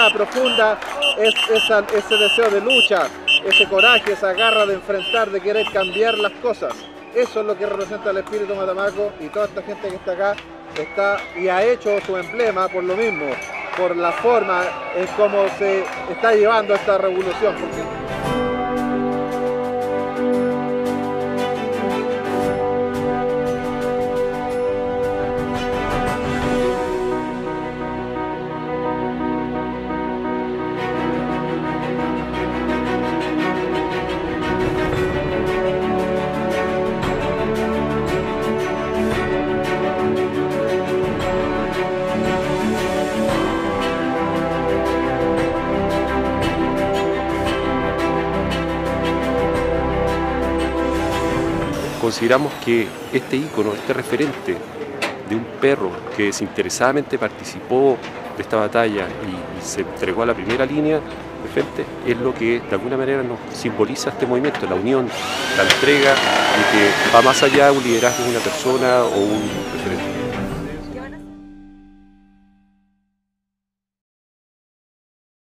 herida profunda es ese deseo de lucha, ese coraje, esa garra de enfrentar, de querer cambiar las cosas. Eso es lo que representa el espíritu Matamaco, y toda esta gente que está acá está y ha hecho su emblema por lo mismo, por la forma en cómo se está llevando esta revolución. Consideramos que este ícono, este referente de un perro que desinteresadamente participó de esta batalla y se entregó a la primera línea de frente, es lo que de alguna manera nos simboliza este movimiento, la unión, la entrega, y que va más allá de un liderazgo de una persona o un referente.